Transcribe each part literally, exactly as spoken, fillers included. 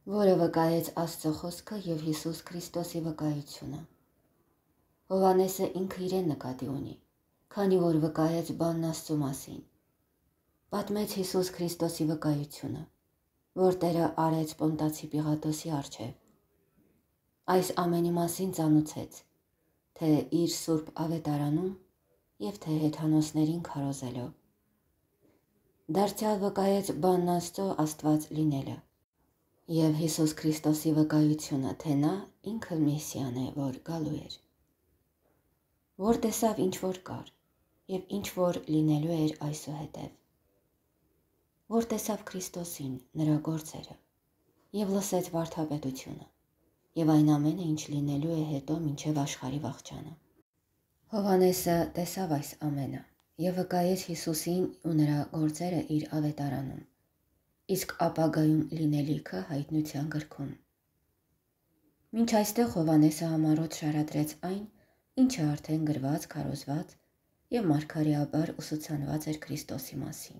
որը վկայեց Աստծո խոսքը և Հիսուս Քրիստոսի վկայությունը։ Հովհաննեսը ինքը իրեն նկատի ունի, քանի որ վկայեց բանն Աստծո մասին։ Պատմեց Հիսուս Քրիստոսի վկայությունը, որ Տերը արեց Պոնտացի Պիղատոսի առջև։ Այս ամենի մասին ծանուցեց, թե իր սուրբ ավետարանում և թե հեթանոսներին քարոզելով։ Դարձյալ վկայեց բանն Աստծո Աստված լինելը և Հիսուս Քրիստոսի վկայությունը, թե նա ինքը Մեսիան է, որ գալու էր, որ տեսավ ինչ որ կար և ինչ որ լինելու էր այսուհետև, որ տեսավ Քրիստոսին, նրա գործերը և լսեց վարդապետությունը և այն ամենը, ինչ լինելու է հետո մինչև աշխարհի վախճանը։ Հովհաննեսը տեսավ այս ամենը և վկայեց Հիսուսին ու նրա գործերը իր ավետարանում, իսկ ապագայում լինելիքը հայտնության գրքում։ Մինչ այստեղ Հովհաննեսը համառոտ շարադրեց այն, ինչը արդեն գրված, քարոզված և մարգարեաբար ուսուցանված էր Քրիստոսի մասին։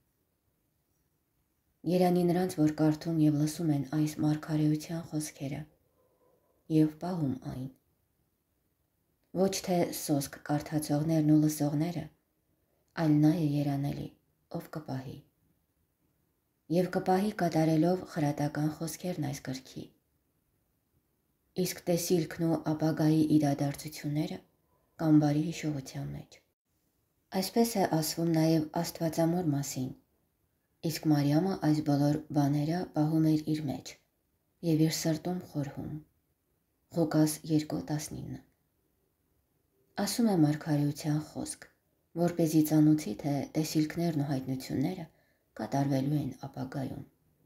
Երանի նրանց, որ կարդում և լսում են այս մարգարեության խոսքերը և պահում այն։ Ոչ թե սոսկ կարդացողներն ու լսողները, այլ նա է երանելի, ով կպահի։ Եվ կպահի կատարելով խրատական խոսքերն այս գրքի։ Իսկ տեսիլքն ու ապագայի իրադարձությունները կամ բարի հիշողության մեջ։ Այսպես է ասվում նաև Աստվածամոր մասին, իսկ Մարիամը այս բոլոր բաները պահում էր իր մեջ և իր սրտում խորհում։ Ղուկաս երկու տասնինը։ Ասում է մարգարեության խոսք, որպեսզի ծանուցի, թե տեսիլքներն ու հայտնությունները կատարվելու են ապագայում։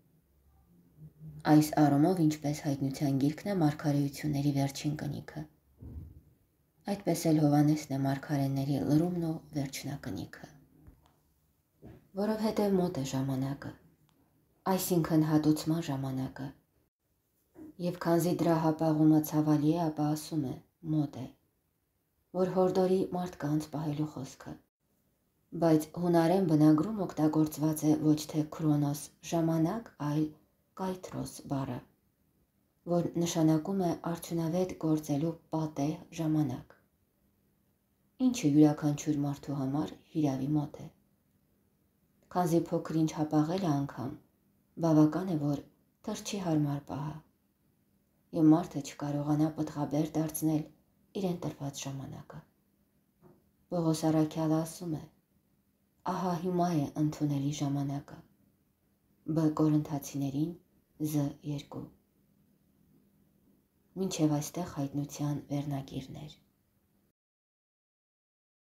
Այս առումով ինչպես հայտնության գիրքն է մարգարեությունների վերջին կնիքը, այդպես էլ Հովհաննեսն է մարգարեների լրումն ու վերջնակնիքը։ Որովհետև մոտ է ժամանակը, այսինքն հատուցման ժամանակը, և քանզի դրա հապաղումը ցավալի է, ապա ասում է մոտ է, որ հորդորի մարդկանց պահելու խոսքը, բայց հունարեն բնագրում օգտագործված է ոչ թե քրոնոս ժամանակ, այլ կայթրոս բառը, որ նշանակում է արդյունավետ գործելու պատեհ ժամանակ, ինչը յուրաքանչյուր մարդու համար հիրավի մոտ է։ Քանզի փոքր-ինչ հապաղելը անգամ բավական է, որ թրջի հարմար պահը, և մարդը չկարողանա պտղաբեր դարձնել իրեն տրված ժամանակը։ Պողոս առաքյալը ասում է. ահա հիմա է ընդունելի ժամանակը։ Բ Կորնթացիներին Զ երկու։ Մինչև այստեղ հայտնության վերնագիրներ։